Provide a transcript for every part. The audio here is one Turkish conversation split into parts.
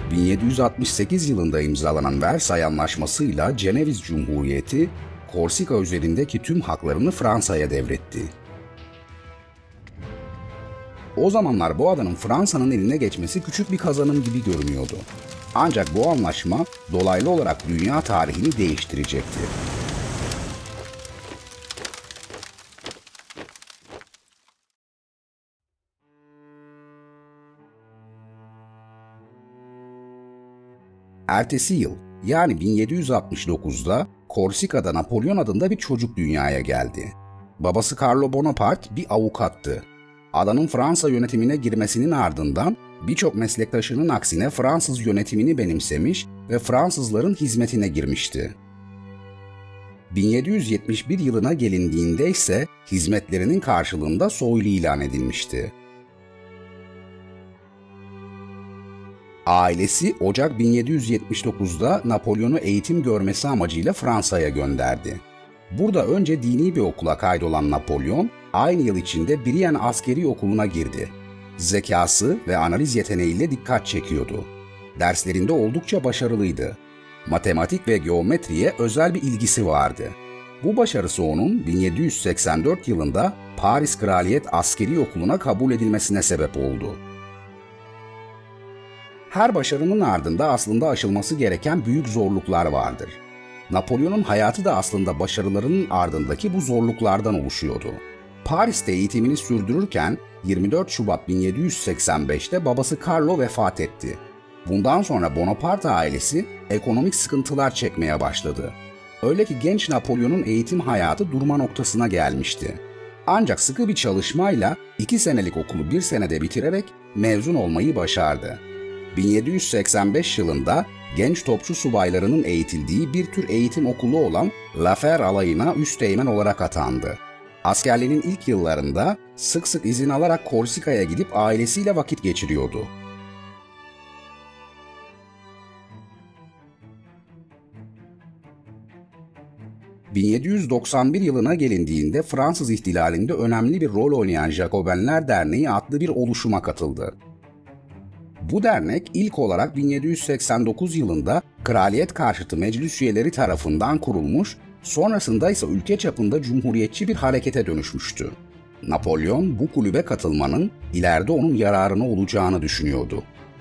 1768 yılında imzalanan Versay Anlaşması'yla Ceneviz Cumhuriyeti, Korsika üzerindeki tüm haklarını Fransa'ya devretti. O zamanlar bu adanın Fransa'nın eline geçmesi küçük bir kazanım gibi görünüyordu. Ancak bu anlaşma dolaylı olarak dünya tarihini değiştirecekti. Ertesi yıl, yani 1769'da Korsika'da Napolyon adında bir çocuk dünyaya geldi. Babası Carlo Bonaparte bir avukattı. Adanın Fransa yönetimine girmesinin ardından birçok meslektaşının aksine Fransız yönetimini benimsemiş ve Fransızların hizmetine girmişti. 1771 yılına gelindiğinde ise hizmetlerinin karşılığında soylu ilan edilmişti. Ailesi Ocak 1779'da Napolyon'u eğitim görmesi amacıyla Fransa'ya gönderdi. Burada önce dini bir okula kaydolan Napolyon, aynı yıl içinde Brienne Askeri Okulu'na girdi. Zekası ve analiz yeteneğiyle dikkat çekiyordu. Derslerinde oldukça başarılıydı. Matematik ve geometriye özel bir ilgisi vardı. Bu başarısı onun 1784 yılında Paris Kraliyet Askeri Okulu'na kabul edilmesine sebep oldu. Her başarının ardında aslında aşılması gereken büyük zorluklar vardır. Napolyon'un hayatı da aslında başarılarının ardındaki bu zorluklardan oluşuyordu. Paris'te eğitimini sürdürürken 24 Şubat 1785'te babası Carlo vefat etti. Bundan sonra Bonaparte ailesi ekonomik sıkıntılar çekmeye başladı. Öyle ki genç Napolyon'un eğitim hayatı durma noktasına gelmişti. Ancak sıkı bir çalışmayla 2 senelik okulu 1 senede bitirerek mezun olmayı başardı. 1785 yılında genç topçu subaylarının eğitildiği bir tür eğitim okulu olan La Fère alayına üsteğmen olarak atandı. Askerliğinin ilk yıllarında sık sık izin alarak Korsika'ya gidip ailesiyle vakit geçiriyordu. ...1791 yılına gelindiğinde Fransız ihtilalinde önemli bir rol oynayan Jacobenler Derneği adlı bir oluşuma katıldı. Bu dernek ilk olarak 1789 yılında kraliyet karşıtı meclis üyeleri tarafından kurulmuş, sonrasında ise ülke çapında cumhuriyetçi bir harekete dönüşmüştü. Napolyon bu kulübe katılmanın ileride onun yararına olacağını düşünüyordu.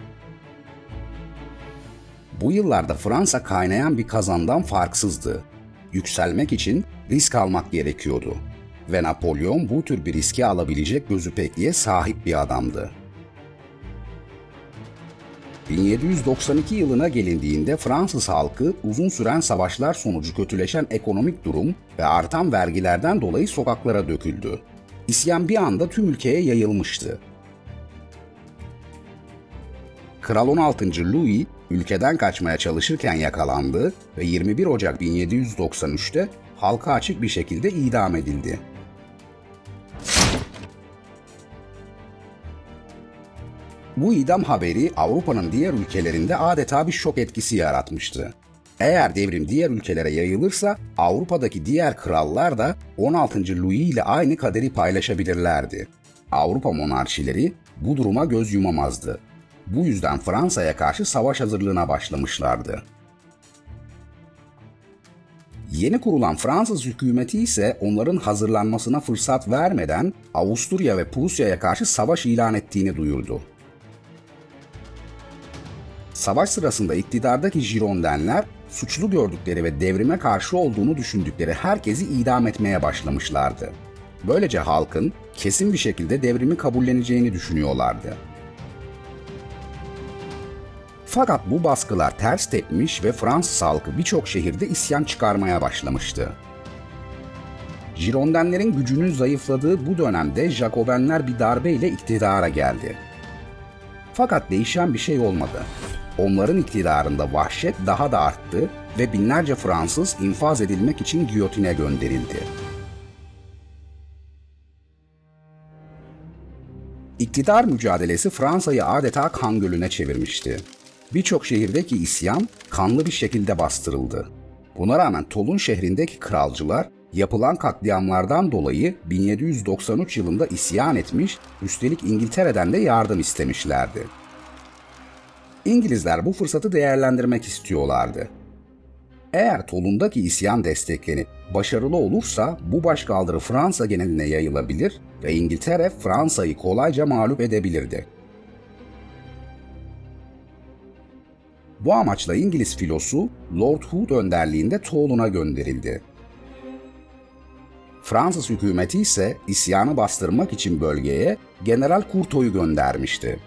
Bu yıllarda Fransa kaynayan bir kazandan farksızdı. Yükselmek için risk almak gerekiyordu ve Napolyon bu tür bir riski alabilecek gözü pekliğe sahip bir adamdı. 1792 yılına gelindiğinde Fransız halkı uzun süren savaşlar sonucu kötüleşen ekonomik durum ve artan vergilerden dolayı sokaklara döküldü. İsyan bir anda tüm ülkeye yayılmıştı. Kral 16. Louis ülkeden kaçmaya çalışırken yakalandı ve 21 Ocak 1793'te halka açık bir şekilde idam edildi. Bu idam haberi Avrupa'nın diğer ülkelerinde adeta bir şok etkisi yaratmıştı. Eğer devrim diğer ülkelere yayılırsa Avrupa'daki diğer krallar da 16. Louis ile aynı kaderi paylaşabilirlerdi. Avrupa monarşileri bu duruma göz yumamazdı. Bu yüzden Fransa'ya karşı savaş hazırlığına başlamışlardı. Yeni kurulan Fransız hükümeti ise onların hazırlanmasına fırsat vermeden Avusturya ve Prusya'ya karşı savaş ilan ettiğini duyurdu. Savaş sırasında iktidardaki Girondenler, suçlu gördükleri ve devrime karşı olduğunu düşündükleri herkesi idam etmeye başlamışlardı. Böylece halkın kesin bir şekilde devrimi kabulleneceğini düşünüyorlardı. Fakat bu baskılar ters tepmiş ve Fransız halkı birçok şehirde isyan çıkarmaya başlamıştı. Girondenlerin gücünün zayıfladığı bu dönemde Jacobenler bir darbeyle iktidara geldi. Fakat değişen bir şey olmadı. Onların iktidarında vahşet daha da arttı ve binlerce Fransız infaz edilmek için giyotine gönderildi. İktidar mücadelesi Fransa'yı adeta kan gölüne çevirmişti. Birçok şehirdeki isyan kanlı bir şekilde bastırıldı. Buna rağmen Toulon şehrindeki kralcılar yapılan katliamlardan dolayı 1793 yılında isyan etmiş, üstelik İngiltere'den de yardım istemişlerdi. İngilizler bu fırsatı değerlendirmek istiyorlardı. Eğer Toulon'daki isyan desteklenip başarılı olursa bu başkaldırı Fransa geneline yayılabilir ve İngiltere Fransa'yı kolayca mağlup edebilirdi. Bu amaçla İngiliz filosu Lord Hood önderliğinde Toulon'a gönderildi. Fransız hükümeti ise isyanı bastırmak için bölgeye General Courtois'u göndermişti.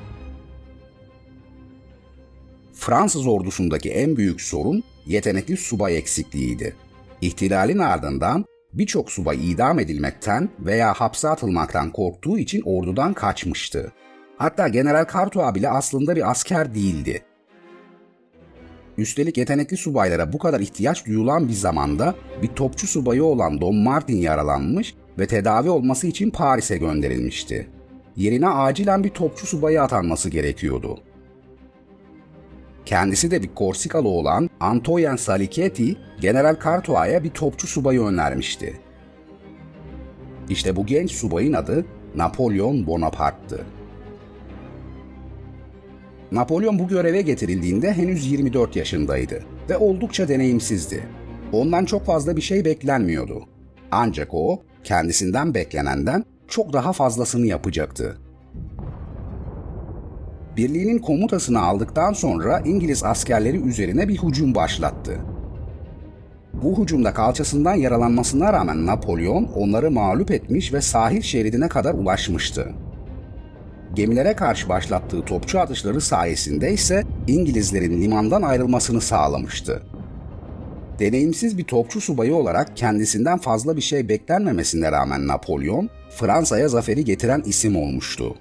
Fransız ordusundaki en büyük sorun yetenekli subay eksikliğiydi. İhtilalin ardından birçok subay idam edilmekten veya hapse atılmaktan korktuğu için ordudan kaçmıştı. Hatta General Courtois bile aslında bir asker değildi. Üstelik yetenekli subaylara bu kadar ihtiyaç duyulan bir zamanda bir topçu subayı olan Don Martin yaralanmış ve tedavi olması için Paris'e gönderilmişti. Yerine acilen bir topçu subayı atanması gerekiyordu. Kendisi de bir Korsikalı olan Antoine Salicetti, General Courtois'a bir topçu subayı önermişti. İşte bu genç subayın adı Napolyon Bonaparte'tı. Napolyon bu göreve getirildiğinde henüz 24 yaşındaydı ve oldukça deneyimsizdi. Ondan çok fazla bir şey beklenmiyordu. Ancak o, kendisinden beklenenden çok daha fazlasını yapacaktı. Birliğinin komutasını aldıktan sonra İngiliz askerleri üzerine bir hücum başlattı. Bu hücumda kalçasından yaralanmasına rağmen Napolyon onları mağlup etmiş ve sahil şeridine kadar ulaşmıştı. Gemilere karşı başlattığı topçu atışları sayesinde ise İngilizlerin limandan ayrılmasını sağlamıştı. Deneyimsiz bir topçu subayı olarak kendisinden fazla bir şey beklenmemesine rağmen Napolyon, Fransa'ya zaferi getiren isim olmuştu.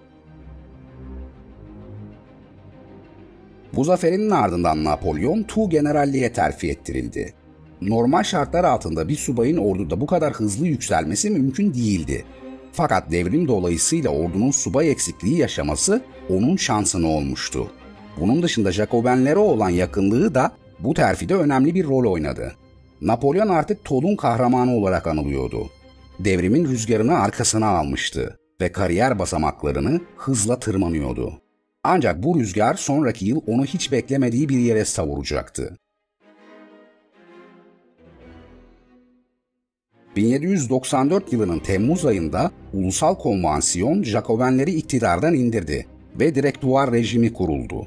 Bu zaferinin ardından Napolyon Tuğgeneralliğe terfi ettirildi. Normal şartlar altında bir subayın orduda bu kadar hızlı yükselmesi mümkün değildi. Fakat devrim dolayısıyla ordunun subay eksikliği yaşaması onun şansına olmuştu. Bunun dışında Jacobenlere olan yakınlığı da bu terfide önemli bir rol oynadı. Napolyon artık Toulon kahramanı olarak anılıyordu. Devrimin rüzgarını arkasına almıştı ve kariyer basamaklarını hızla tırmanıyordu. Ancak bu rüzgar sonraki yıl onu hiç beklemediği bir yere savuracaktı. 1794 yılının Temmuz ayında Ulusal Konvansiyon Jacobenleri iktidardan indirdi ve direktuvar rejimi kuruldu.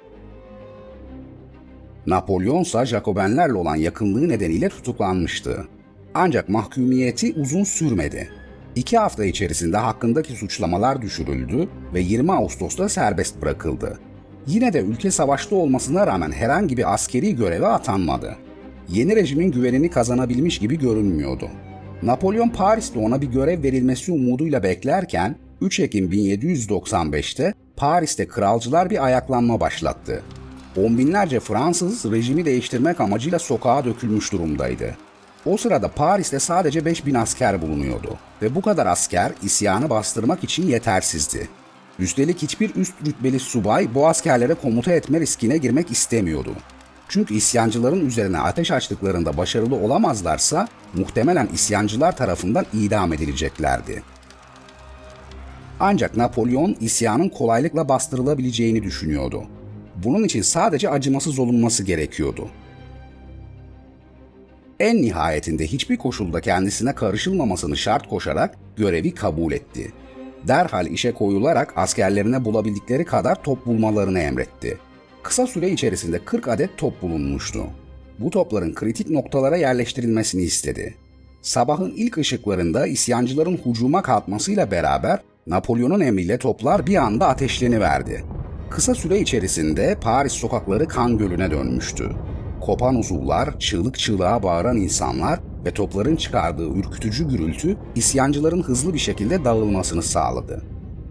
Napolyon ise Jacobenlerle olan yakınlığı nedeniyle tutuklanmıştı. Ancak mahkumiyeti uzun sürmedi. 2 hafta içerisinde hakkındaki suçlamalar düşürüldü ve 20 Ağustos'ta serbest bırakıldı. Yine de ülke savaşta olmasına rağmen herhangi bir askeri göreve atanmadı. Yeni rejimin güvenini kazanabilmiş gibi görünmüyordu. Napolyon Paris'te ona bir görev verilmesi umuduyla beklerken 3 Ekim 1795'te Paris'te kralcılar bir ayaklanma başlattı. On binlerce Fransız rejimi değiştirmek amacıyla sokağa dökülmüş durumdaydı. O sırada Paris'te sadece 5000 asker bulunuyordu ve bu kadar asker isyanı bastırmak için yetersizdi. Üstelik hiçbir üst rütbeli subay bu askerlere komuta etme riskine girmek istemiyordu. Çünkü isyancıların üzerine ateş açtıklarında başarılı olamazlarsa muhtemelen isyancılar tarafından idam edileceklerdi. Ancak Napolyon isyanın kolaylıkla bastırılabileceğini düşünüyordu. Bunun için sadece acımasız olunması gerekiyordu. En nihayetinde hiçbir koşulda kendisine karışılmamasını şart koşarak görevi kabul etti. Derhal işe koyularak askerlerine bulabildikleri kadar top bulmalarını emretti. Kısa süre içerisinde 40 adet top bulunmuştu. Bu topların kritik noktalara yerleştirilmesini istedi. Sabahın ilk ışıklarında isyancıların hücuma kalkmasıyla beraber Napolyon'un emriyle toplar bir anda ateşleniverdi. Kısa süre içerisinde Paris sokakları kan gölüne dönmüştü. Kopan uzuvlar, çığlık çığlığa bağıran insanlar ve topların çıkardığı ürkütücü gürültü isyancıların hızlı bir şekilde dağılmasını sağladı.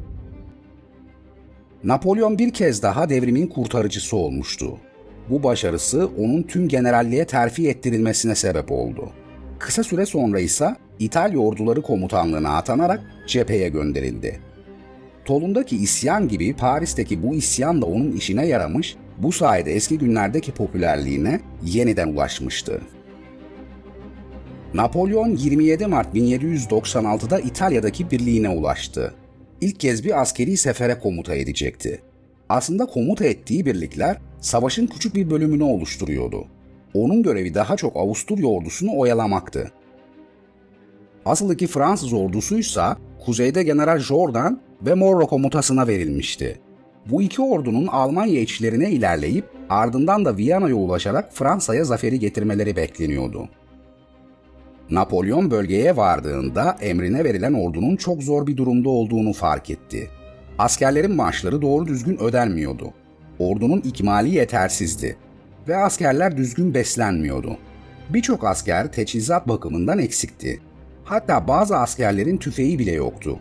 Napolyon bir kez daha devrimin kurtarıcısı olmuştu. Bu başarısı onun tüm generalliğe terfi ettirilmesine sebep oldu. Kısa süre sonra ise İtalya orduları komutanlığına atanarak cepheye gönderildi. Toulon'daki isyan gibi Paris'teki bu isyan da onun işine yaramış, bu sayede eski günlerdeki popülerliğine yeniden ulaşmıştı. Napolyon 27 Mart 1796'da İtalya'daki birliğine ulaştı. İlk kez bir askeri sefere komuta edecekti. Aslında komuta ettiği birlikler savaşın küçük bir bölümünü oluşturuyordu. Onun görevi daha çok Avusturya ordusunu oyalamaktı. Asıl iki Fransız ordusuysa kuzeyde General Jourdan ve Morro komutasına verilmişti. Bu iki ordunun Almanya içlerine ilerleyip ardından da Viyana'ya ulaşarak Fransa'ya zaferi getirmeleri bekleniyordu. Napolyon bölgeye vardığında emrine verilen ordunun çok zor bir durumda olduğunu fark etti. Askerlerin maaşları doğru düzgün ödenmiyordu. Ordunun ikmali yetersizdi ve askerler düzgün beslenmiyordu. Birçok asker teçhizat bakımından eksikti. Hatta bazı askerlerin tüfeği bile yoktu.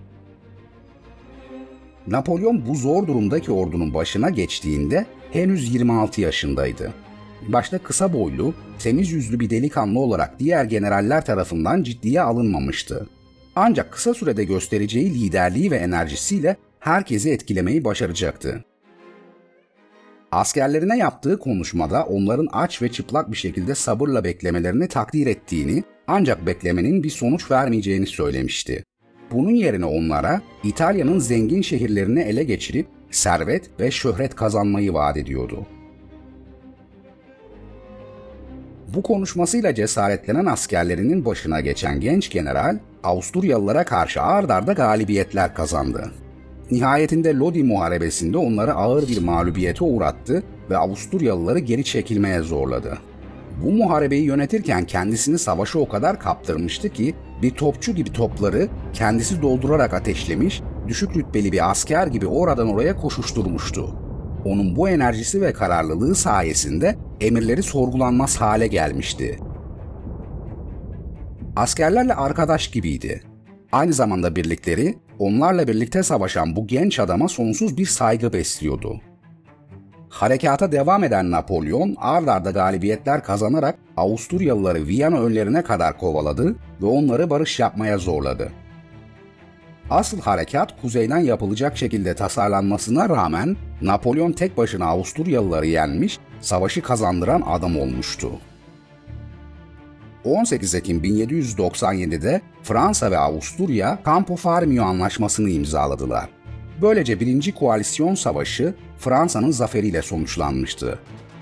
Napolyon bu zor durumdaki ordunun başına geçtiğinde henüz 26 yaşındaydı. Başta kısa boylu, temiz yüzlü bir delikanlı olarak diğer generaller tarafından ciddiye alınmamıştı. Ancak kısa sürede göstereceği liderliği ve enerjisiyle herkesi etkilemeyi başaracaktı. Askerlerine yaptığı konuşmada onların aç ve çıplak bir şekilde sabırla beklemelerini takdir ettiğini, ancak beklemenin bir sonuç vermeyeceğini söylemişti. Bunun yerine onlara İtalya'nın zengin şehirlerini ele geçirip servet ve şöhret kazanmayı vaat ediyordu. Bu konuşmasıyla cesaretlenen askerlerinin başına geçen genç general, Avusturyalılara karşı ard arda galibiyetler kazandı. Nihayetinde Lodi Muharebesi'nde onları ağır bir mağlubiyete uğrattı ve Avusturyalıları geri çekilmeye zorladı. Bu muharebeyi yönetirken kendisini savaşa o kadar kaptırmıştı ki bir topçu gibi topları kendisi doldurarak ateşlemiş, düşük rütbeli bir asker gibi oradan oraya koşuşturmuştu. Onun bu enerjisi ve kararlılığı sayesinde emirleri sorgulanmaz hale gelmişti. Askerlerle arkadaş gibiydi. Aynı zamanda birlikleri, onlarla birlikte savaşan bu genç adama sonsuz bir saygı besliyordu. Harekata devam eden Napolyon ard arda galibiyetler kazanarak Avusturyalıları Viyana önlerine kadar kovaladı ve onları barış yapmaya zorladı. Asıl harekat kuzeyden yapılacak şekilde tasarlanmasına rağmen Napolyon tek başına Avusturyalıları yenmiş, savaşı kazandıran adam olmuştu. 18 Ekim 1797'de Fransa ve Avusturya Campo Formio Anlaşması'nı imzaladılar. Böylece 1. Koalisyon Savaşı Fransa'nın zaferiyle sonuçlanmıştı.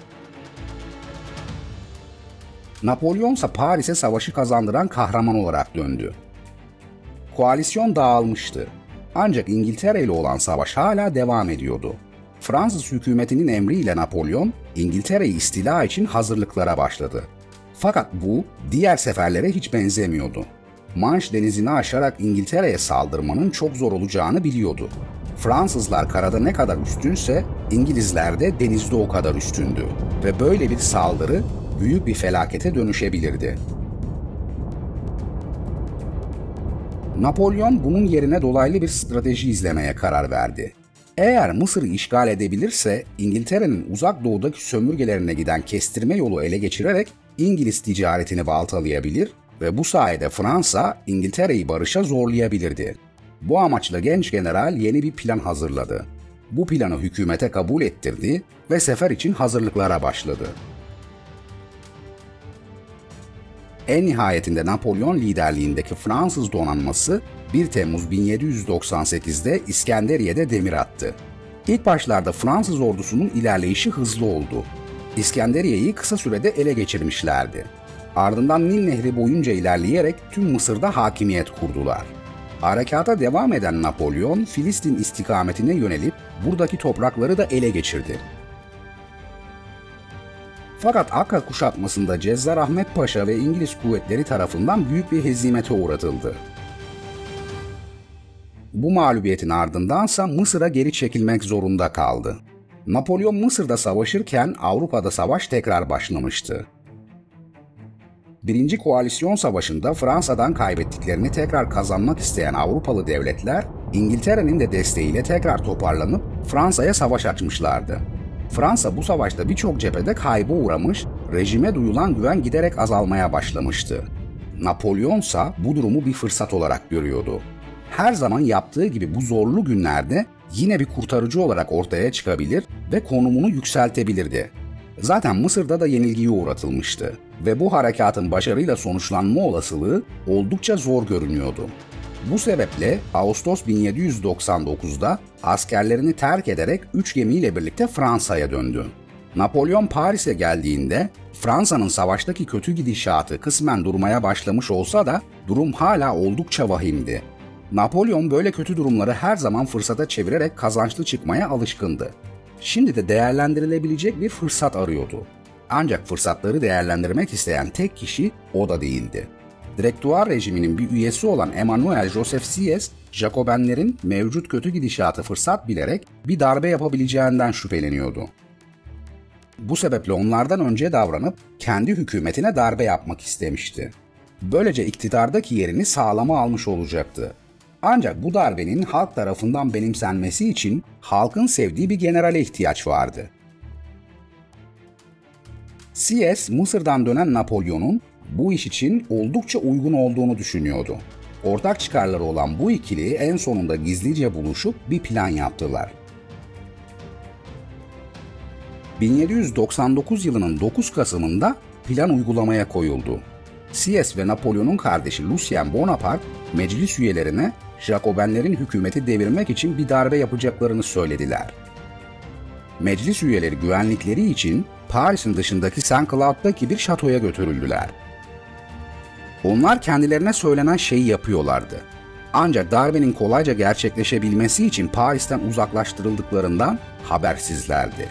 Napolyon ise Paris'e savaşı kazandıran kahraman olarak döndü. Koalisyon dağılmıştı. Ancak İngiltere ile olan savaş hala devam ediyordu. Fransız hükümetinin emriyle Napolyon, İngiltere'yi istila için hazırlıklara başladı. Fakat bu, diğer seferlere hiç benzemiyordu. Manş denizini aşarak İngiltere'ye saldırmanın çok zor olacağını biliyordu. Fransızlar karada ne kadar üstünse, İngilizler de denizde o kadar üstündü ve böyle bir saldırı büyük bir felakete dönüşebilirdi. Napolyon bunun yerine dolaylı bir strateji izlemeye karar verdi. Eğer Mısır'ı işgal edebilirse İngiltere'nin uzak doğudaki sömürgelerine giden kestirme yolu ele geçirerek İngiliz ticaretini baltalayabilir ve bu sayede Fransa İngiltere'yi barışa zorlayabilirdi. Bu amaçla genç general yeni bir plan hazırladı. Bu planı hükümete kabul ettirdi ve sefer için hazırlıklara başladı. En nihayetinde Napolyon liderliğindeki Fransız donanması 1 Temmuz 1798'de İskenderiye'de demir attı. İlk başlarda Fransız ordusunun ilerleyişi hızlı oldu. İskenderiye'yi kısa sürede ele geçirmişlerdi. Ardından Nil Nehri boyunca ilerleyerek tüm Mısır'da hakimiyet kurdular. Harekata devam eden Napolyon, Filistin istikametine yönelip buradaki toprakları da ele geçirdi. Fakat Akka kuşatmasında Cezzar Ahmet Paşa ve İngiliz kuvvetleri tarafından büyük bir hezimete uğratıldı. Bu mağlubiyetin ardındansa Mısır'a geri çekilmek zorunda kaldı. Napolyon Mısır'da savaşırken Avrupa'da savaş tekrar başlamıştı. 1. Koalisyon Savaşı'nda Fransa'dan kaybettiklerini tekrar kazanmak isteyen Avrupalı devletler, İngiltere'nin de desteğiyle tekrar toparlanıp Fransa'ya savaş açmışlardı. Fransa bu savaşta birçok cephede kayba uğramış, rejime duyulan güven giderek azalmaya başlamıştı. Napolyon ise bu durumu bir fırsat olarak görüyordu. Her zaman yaptığı gibi bu zorlu günlerde yine bir kurtarıcı olarak ortaya çıkabilir ve konumunu yükseltebilirdi. Zaten Mısır'da da yenilgiye uğratılmıştı ve bu harekatın başarıyla sonuçlanma olasılığı oldukça zor görünüyordu. Bu sebeple Ağustos 1799'da askerlerini terk ederek 3 gemiyle birlikte Fransa'ya döndü. Napolyon Paris'e geldiğinde Fransa'nın savaştaki kötü gidişatı kısmen durmaya başlamış olsa da durum hala oldukça vahimdi. Napolyon böyle kötü durumları her zaman fırsata çevirerek kazançlı çıkmaya alışkındı. Şimdi de değerlendirilebilecek bir fırsat arıyordu. Ancak fırsatları değerlendirmek isteyen tek kişi o da değildi. Direktuar rejiminin bir üyesi olan Emmanuel Joseph Sieyès, Jacobenlerin mevcut kötü gidişatı fırsat bilerek bir darbe yapabileceğinden şüpheleniyordu. Bu sebeple onlardan önce davranıp kendi hükümetine darbe yapmak istemişti. Böylece iktidardaki yerini sağlama almış olacaktı. Ancak bu darbenin halk tarafından benimsenmesi için halkın sevdiği bir generale ihtiyaç vardı. Sieyès, Mısır'dan dönen Napolyon'un bu iş için oldukça uygun olduğunu düşünüyordu. Ortak çıkarları olan bu ikili en sonunda gizlice buluşup bir plan yaptılar. 1799 yılının 9 Kasım'ında plan uygulamaya koyuldu. Sieyès ve Napolyon'un kardeşi Lucien Bonaparte meclis üyelerine Jacobenlerin hükümeti devirmek için bir darbe yapacaklarını söylediler. Meclis üyeleri güvenlikleri için Paris'in dışındaki Saint-Cloud'daki bir şatoya götürüldüler. Onlar kendilerine söylenen şeyi yapıyorlardı. Ancak darbenin kolayca gerçekleşebilmesi için Paris'ten uzaklaştırıldıklarından habersizlerdi.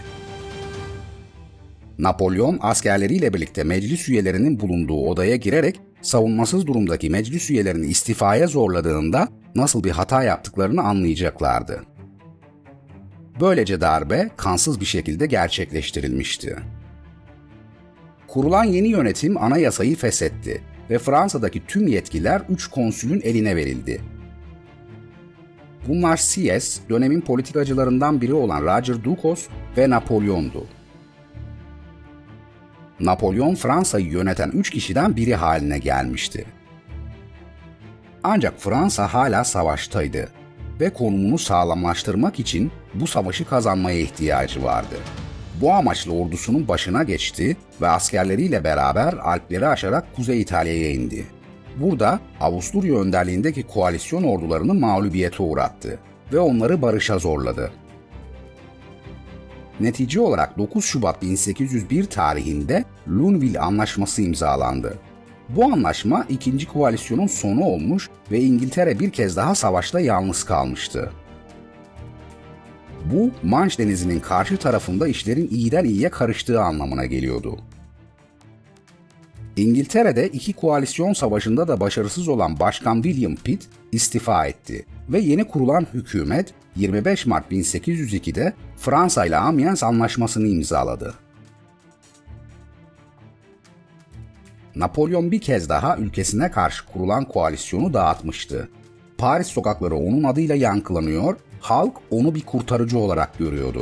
Napolyon askerleriyle birlikte meclis üyelerinin bulunduğu odaya girerek savunmasız durumdaki meclis üyelerini istifaya zorladığında nasıl bir hata yaptıklarını anlayacaklardı. Böylece darbe kansız bir şekilde gerçekleştirilmişti. Kurulan yeni yönetim anayasayı feshetti ve Fransa'daki tüm yetkiler 3 konsülün eline verildi. Bunlar Sieyès, dönemin politikacılarından biri olan Roger Ducos ve Napolyon'du. Napolyon Fransa'yı yöneten 3 kişiden biri haline gelmişti. Ancak Fransa hala savaştaydı ve konumunu sağlamlaştırmak için bu savaşı kazanmaya ihtiyacı vardı. Bu amaçla ordusunun başına geçti ve askerleriyle beraber Alpleri aşarak Kuzey İtalya'ya indi. Burada Avusturya önderliğindeki koalisyon ordularını mağlubiyete uğrattı ve onları barışa zorladı. Netice olarak 9 Şubat 1801 tarihinde Luneville Anlaşması imzalandı. Bu anlaşma 2. koalisyonun sonu olmuş ve İngiltere bir kez daha savaşta yalnız kalmıştı. Bu, Manş Denizi'nin karşı tarafında işlerin iyiden iyiye karıştığı anlamına geliyordu. İngiltere'de 2 koalisyon savaşında da başarısız olan Başkan William Pitt istifa etti ve yeni kurulan hükümet 25 Mart 1802'de Fransa ile Amiens Anlaşması'nı imzaladı. Napolyon bir kez daha ülkesine karşı kurulan koalisyonu dağıtmıştı. Paris sokakları onun adıyla yankılanıyor, halk onu bir kurtarıcı olarak görüyordu.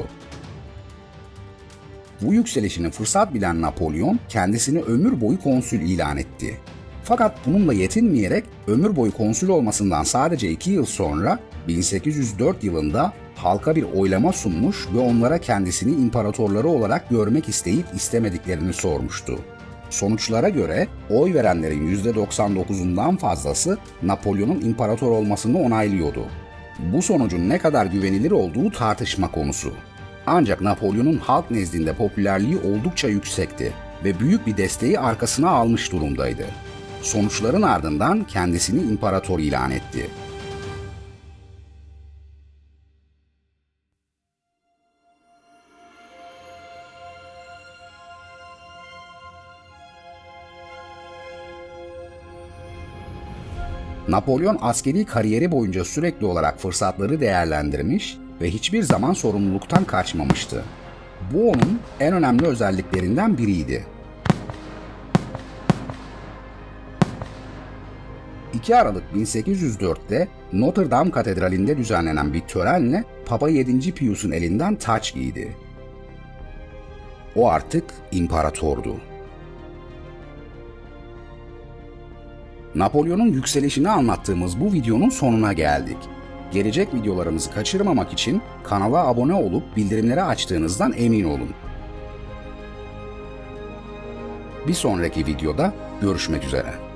Bu yükselişini fırsat bilen Napolyon kendisini ömür boyu konsül ilan etti. Fakat bununla yetinmeyerek ömür boyu konsül olmasından sadece 2 yıl sonra 1804 yılında halka bir oylama sunmuş ve onlara kendisini imparatorları olarak görmek isteyip istemediklerini sormuştu. Sonuçlara göre oy verenlerin %99'undan fazlası Napolyon'un imparator olmasını onaylıyordu. Bu sonucun ne kadar güvenilir olduğu tartışma konusu. Ancak Napolyon'un halk nezdinde popülerliği oldukça yüksekti ve büyük bir desteği arkasına almış durumdaydı. Sonuçların ardından kendisini imparator ilan etti. Napolyon askeri kariyeri boyunca sürekli olarak fırsatları değerlendirmiş ve hiçbir zaman sorumluluktan kaçmamıştı. Bu onun en önemli özelliklerinden biriydi. 2 Aralık 1804'te Notre Dame Katedrali'nde düzenlenen bir törenle Papa 7. Pius'un elinden taç giydi. O artık imparatordu. Napolyon'un yükselişini anlattığımız bu videonun sonuna geldik. Gelecek videolarımızı kaçırmamak için kanala abone olup bildirimleri açtığınızdan emin olun. Bir sonraki videoda görüşmek üzere.